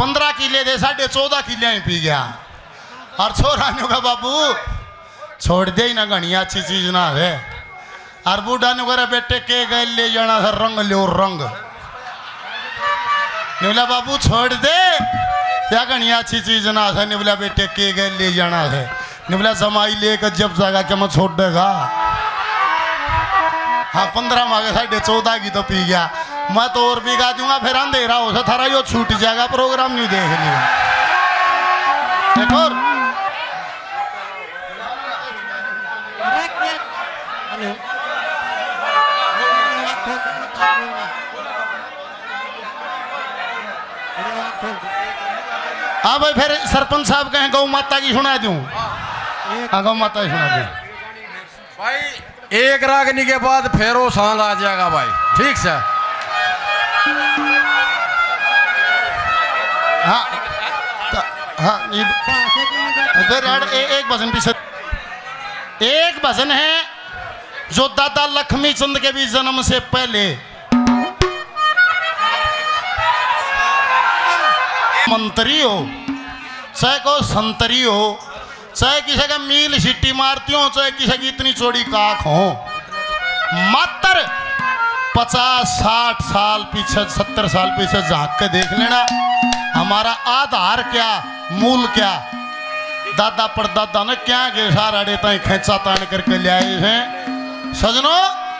15 किले दे 14.5 किले ही पी गया। और छोरा ने कहा बाबू छोड़ दे ही ना, घनी अच्छी चीज ना है। और बूढ़ा ने कहा बेटे के गए ले जाना था रंग लो रंग। बोला बाबू छोड़ दे या घनी अच्छी चीज ना था। ने बोला बेटे के गए ले जाना है। ने बोला जमाई लेकर जब जाएगा क्या मैं छोड़ देगा। हाँ 15 मांगे 14.5 की तो पी गया। मैं तो और भी गा दूंगा फिर अंधेरा हो सा थारा यो छूट जाएगा, प्रोग्राम नहीं देख लिया। एक और हाँ भाई फिर सरपंच साहब कहें गौ माता की सुना दूं। हाँ गौ माता की सुना दूं भाई। एक रागनी के बाद फिर वो सांझ आ जाएगा भाई, ठीक से। हाँ हाँ फिर एक भजन पीछे एक भजन है जो दादा लक्ष्मी चंद के भी जन्म से पहले मंत्री हो चाहे को संतरी हो, चाहे किसी का मील सिट्टी मारती हो, चाहे किसी की इतनी चौड़ी काख हो, मात्र 50-60 साल पीछे 70 साल पीछे झांक के देख लेना हमारा आधार क्या मूल क्या, दादा परदादा ने क्या गेसा रड़े ताई खेचा तान करके ले आए हैं। सजनों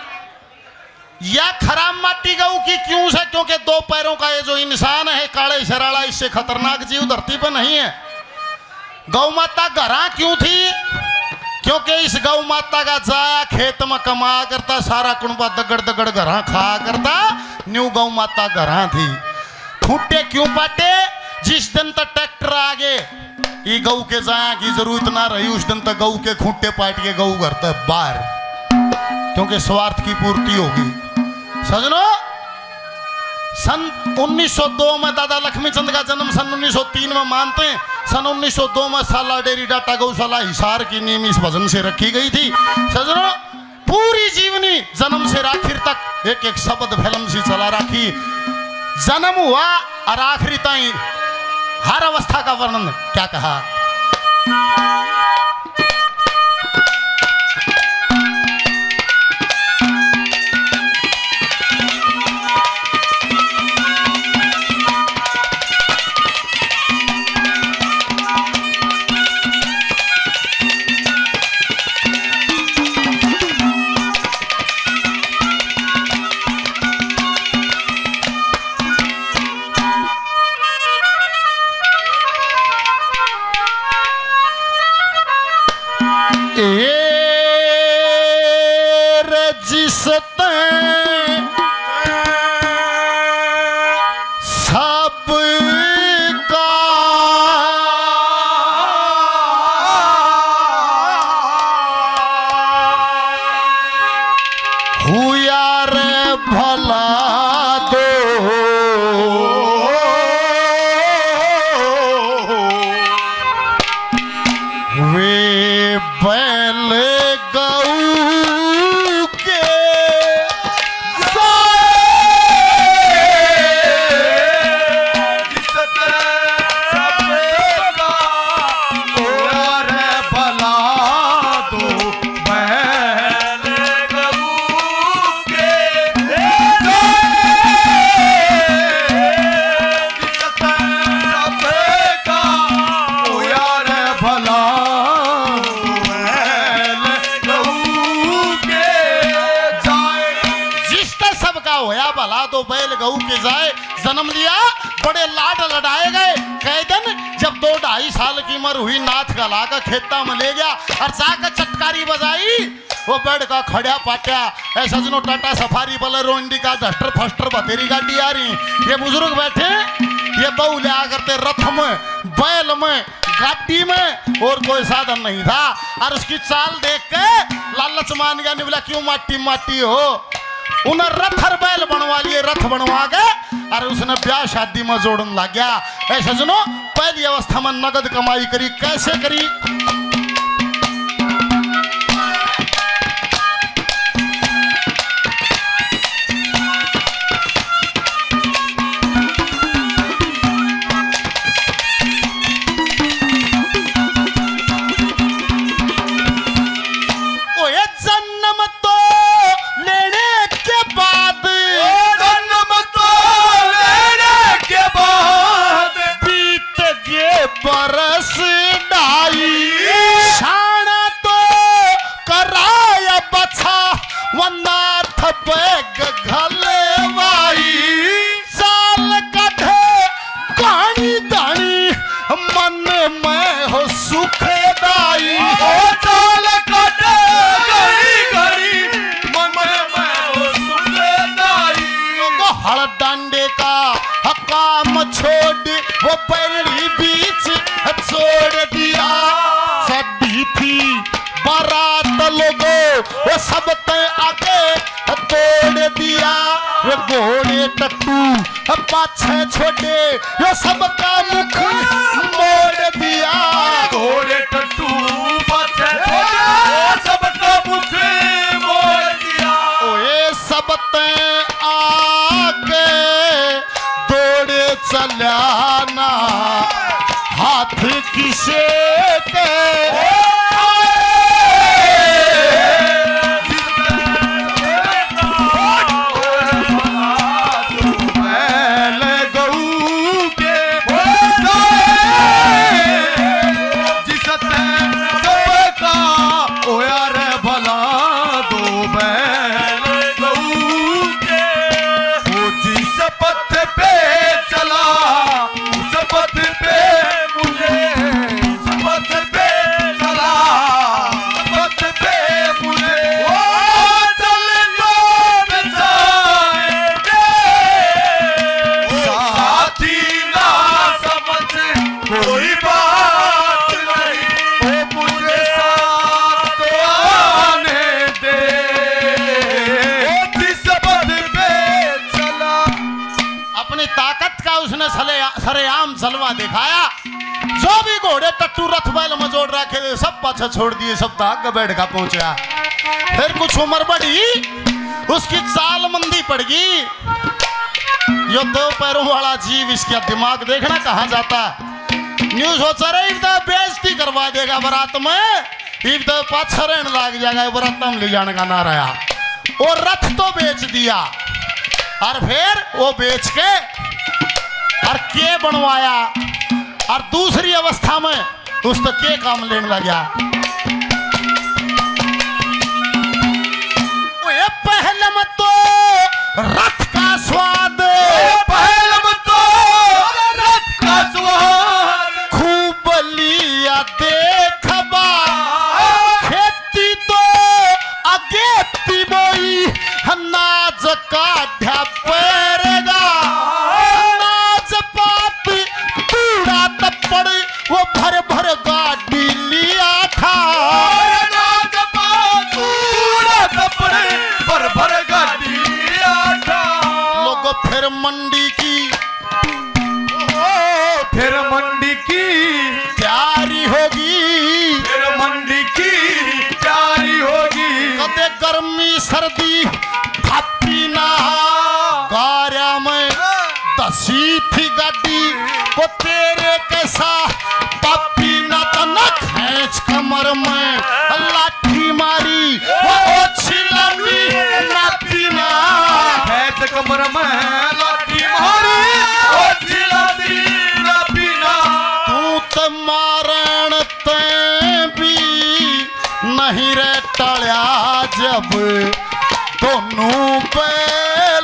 या खराब माटी गऊ की क्यों से, क्योंकि 2 पैरों का ये जो इंसान है काले शराला, इससे खतरनाक जीव धरती पर नहीं है। गौ माता घरा क्यों थी, क्योंकि इस गौ माता का जाया खेत में कमा करता, सारा कुंबा दगड़ दगड़ घरा खा करता, न्यू गौ माता घरा थी। खूंटे क्यों पाटे, जिस दिन तक ट्रैक्टर आगे ये गऊ के जाया की जरूरत ना रही, उस दिन तक गऊ के खूंटे पाट के गऊ घर तक बाहर, क्योंकि स्वार्थ की पूर्ति होगी। सजनों सन 1902 में दादा लक्ष्मी चंद का जन्म सन 1903 में मानते हैं। सन 1902 में साला डेरी डाटा गौशाला हिसार की नींव इस भजन से रखी गई थी। सजनों पूरी जीवनी जन्म से आखिर तक एक एक शब्द फिल्म सी चला रखी। जन्म हुआ और आखिरी ताई हर अवस्था का वर्णन क्या कहा। जन्म लिया बड़े लाड लड़ाए गए। कई दिन जब 2-2.5 साल की उम्र हुई नाथ का लाकर खेता में ले गया और जाकर चटकारी बजाई, वो बेड का खड़ा पाटा ऐसा जनो Tata Safari Bolero Indica Duster फस्टर बतेरी गाड़ी आ रही, ये बुजुर्ग बैठे, ये बहू ले करते रथ में बैल में गाड़ी में, और कोई साधन नहीं था। और उसकी चाल देख के लालच मान गया, नहीं बोला क्यों माटी माटी हो, उन्हें रथ और बैल बनवा लिए, रथ बनवा के और उसने ब्याह शादी में जोड़न लग गया। ऐसा सुनो पहली अवस्था में नगद कमाई करी, कैसे करी, वो बैली बीच छोड़ दिया। सदी थी बारात लोगों वो सब तय आगे तोड़ दिया। वो घोड़े टट्टू पाछे छोटे वो सबका मुख मोड़ दिया। घोड़े टट्टू पाछे छोटे सबका मुख मोड़ दिया। ओए सब तय आगे दौड़े चलाना हाथ किसे के सरेआम जलवा दिखाया। जो भी घोड़े टट्टू रथ बैल मजोड़ रखे थे सब पाछा छोड़ दिए, सब तक बैठ का पहुंचा। फिर कुछ उम्र बढ़ी उसकी चाल मंदी पड़ गई। यो दो पैरों वाला जीव इसका दिमाग देखना कहाँ जाता। न्यूज हो चल रही बेइज्जती करवा देगा बारात में, तो पाछा रहने लग जाएगा बारात में ले जाने का ना रहा। और रथ तो बेच दिया और फिर वो बेच के और के बनवाया और दूसरी अवस्था में उस तो के काम लेने लगा। पहले में तो रथ का स्वाद, पहले में तो रथ का स्वाद खूब लिया देखबा। खेती तो अगेती बोई नाज काढ़ा पड़ेगा। वो भर भर गाड़ी लिया था। भर भर गाड़ी लिया था। लोग फिर मंडी की तैयारी होगी। फिर मंडी की तैयारी होगी। कदे गर्मी सर्दी थापी ना गार्या में दसी थी गाड़ी को तेरे कैसा पापी ना तना खींच कमर में लाठी मारी वो छिलमी ना पीना। खींच कमर में लाठी मारी वो छिलमी ना पीना। तू तो मारण ते भी नहीं रे टल्या जब दोनों बैल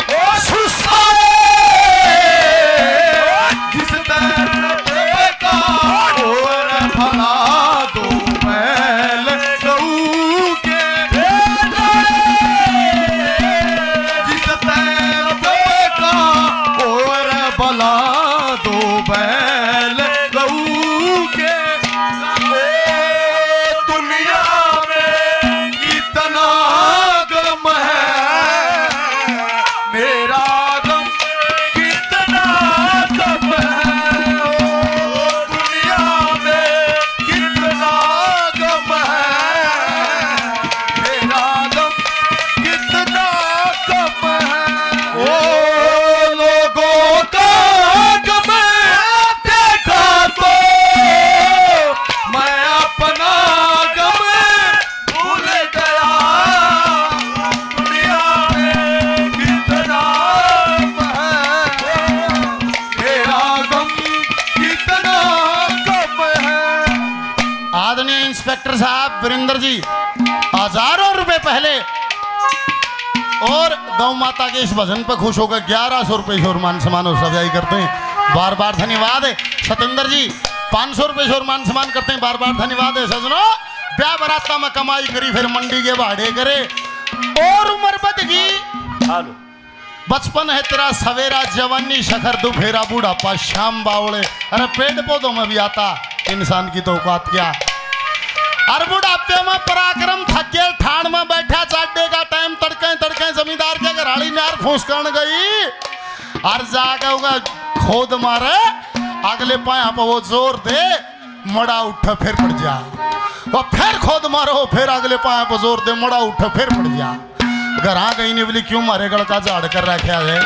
वीरेंद्र जी हजारों रुपए पहले और गौ माता के इस भजन पर खुश होकर 1100 रुपए से मान सम्मान और सजाई करते हैं। बार बार धन्यवाद है। सतेंद्र जी 500 रुपए से मान सम्मान करते हैं। बार बार धन्यवाद है। सजनों ब्याह बराता में कमाई करी फिर मंडी के भाड़े करे और उम्र बद गई बचपन है तेरा सवेरा, जवानी शखर दुफेरा, बूढ़ापा शाम बावड़े। अरे पेड़ पौधों में भी आता इंसान की तो औकात क्या। अरे बुढ़ापे में पराक्रम थक गया, ठाण में बैठा, चाटे का टाइम, तड़के तड़के जमींदार के घराड़ी नार फूस कर गई। और जाके होगा खोद मारे, अगले पाया पर वो जोर दे, मड़ा उठ फिर पड़ जा। वो फिर खोद मारो, फिर अगले पाया पर जोर दे, मड़ा उठ फिर पड़ जा। घर आ गई नहीं बोली क्यों मारे गड़ का झाड़ कर रखा है,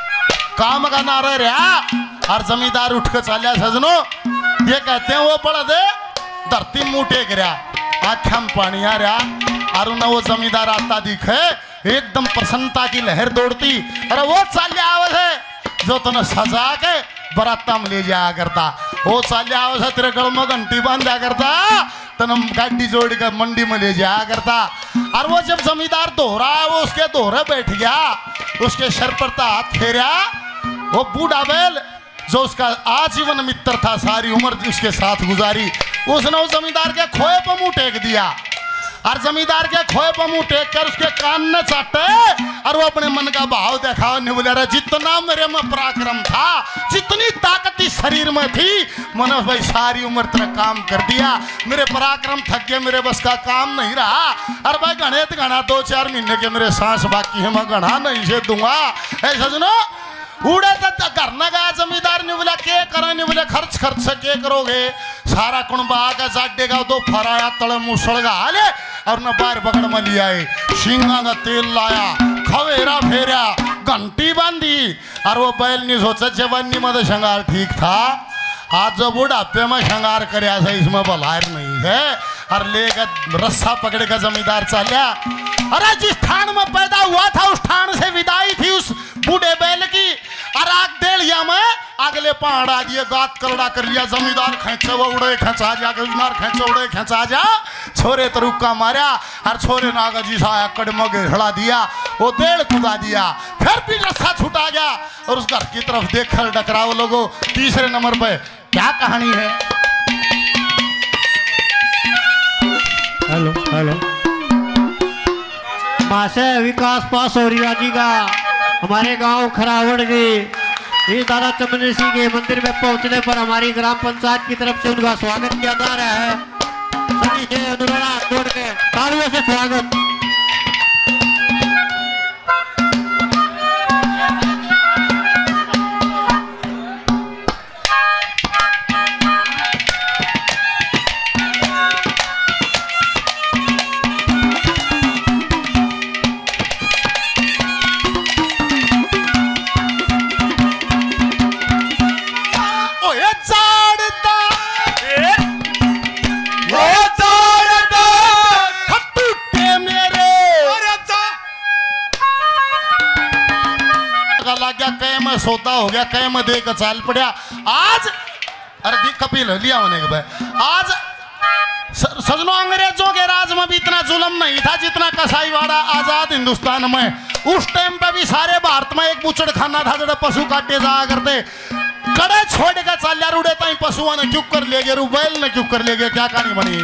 काम का ना रहा। और जमींदार उठ कर चलिया सजनो, ये कहते हैं वो पड़ दे धरती मुंह टेक रहा, आँखों में पानी आ रहा। और वो जमींदार आता दिखे, एकदम प्रसन्नता की लहर दौड़ती। अरे वो चाल्या आवत है जो तूने सजा के बराता में ले जाया करता, वो चाल्या आवत है तेरे गल में घंटी बांधा करता, तन गाड़ी जोड़ कर मंडी में ले जाया करता। और वो जब जमींदार दोहरा है, वो उसके दोहरे बैठ गया, उसके सर पर हाथ फेरा। वो बूढ़ा बैल जो उसका आजीवन मित्र था, सारी उम्र उसके साथ गुजारी, उसने उस जमींदार के खोए पर मुंह टेक दिया। और जमींदार के खोए पर मुंह टेक कर उसके कान न चाटे, और वो अपने मन का भाव देखा, नहीं बोला रहा जितना मेरे में पराक्रम था, जितनी ताकत इस शरीर में थी, मैंने भाई सारी उम्र तेरा काम कर दिया, मेरे पराक्रम थक गए, मेरे बस का काम नहीं रहा। और भाई गणे तो गणा 2-4 महीने के मेरे सांस बाकी है, मैं गणा नहीं से दूंगा। ऐसा सुनो उड़े तो घर न गया जमींदार ने बोला के करें, नहीं बोले खर्च से के करोगे, सारा कुणबा आके जाडेगा, दो फराया तले मुसड़ गा हाले, और न बाहर पकड़ में लिया है, शिंगा का तेल लाया, खवेरा फेरा, घंटी बांधी। और वो बैल नहीं सोचा जवानी में तो श्रृंगार ठीक था, आज जो बुढ़ापे में श्रृंगार कराया था इसमें बलायर नहीं है। और लेकर रस्सा पकड़ कर जमींदार चलिया। अरे जिस ठाण में पैदा हुआ था उस ठाण से विदाई थी उस बूढ़े बैल की। और आग दे लिया मैं, अगले पहाड़ा दिए, गात करड़ा कर लिया, जमींदार खेचे वो उड़े खेचा जा, जमींदार खेचे उड़े खेचा जा, छोरे तरुक्का मारा, और छोरे नागा जी सा कड़ में घेरा दिया, वो डेढ़ खुदा दिया, फिर भी रस्सा छुटा गया। और उस घर की तरफ देख कर डकराओ लोगों, तीसरे नंबर पे क्या कहानी है। हेलो हेलो, मासे विकास पास हो रिया जी का हमारे गांव खरावड़ के इस दादा चमन सिंह के मंदिर में पहुंचने पर हमारी ग्राम पंचायत की तरफ से उनका स्वागत किया जा रहा है। सभी से अनुरोध जोड़ के तालियों से स्वागत। सोता हो गया, कह में देकर चाल पड़ा आज। अरे दी कपिल लिया होने के भाई आज सजनों, अंग्रेजों के राज में भी इतना जुल्म नहीं था जितना कसाईवाड़ा आजाद हिंदुस्तान में। उस टाइम पे भी सारे भारत में एक बुचड़ खाना था जो पशु काटे जाया करते, कड़े छोड़ के चाल्या रुड़े ताई पशुओं ने चुप कर ले गए, बैल ने चुप कर ले गए। क्या कहानी बनी।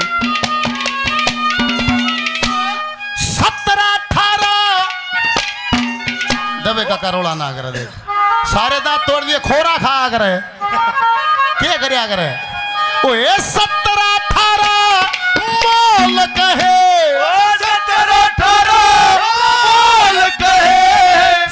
17-18 दबे का करोड़ा ना कर देख, सारे दांत तोड़ दिए, खोरा खा करे, क्या करे करे। ओ 17-18 मोल कहे, 17-18 मोल कहे,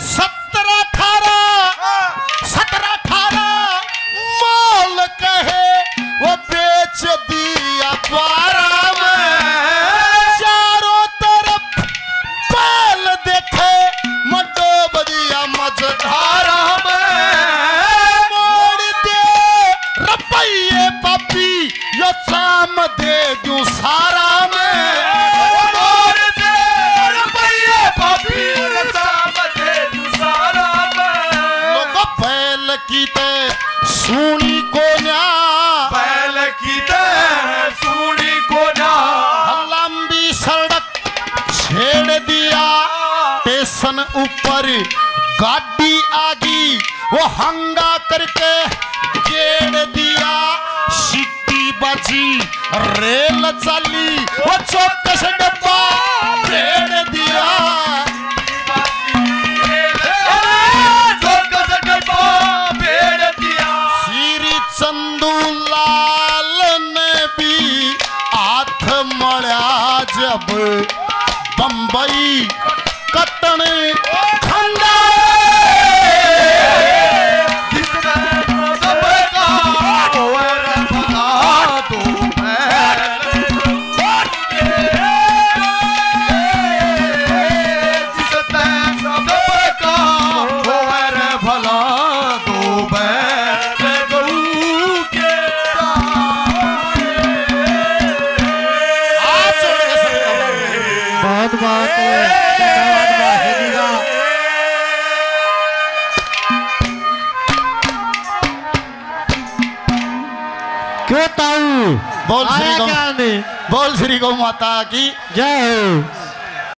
17-18 मोल कहे, वो बेच दिया द्वारा में, चारों तरफ बैल देखे, डूब दिया मझधारा शाम दे दूं सारा में, मोड़ दे रुपये पापी, शाम दे दूं सारा में। लोग बैल की ते सुनी को ना, बैल की ते सुनी को ना, लंबी सड़क छेड़ दिया, स्टेशन ऊपर गाड़ी आगी, वो हंगा करके गेड़ दिया, बची रेल चली, वो चौकस डब्बा फेर दिया। संधू लाल ने भी हाथ मड़ा जब बंबई कटने खंडा क्यों ताऊ बोल श्री आया गौ क्या नहीं? बोल श्री गौ माता की जय हो।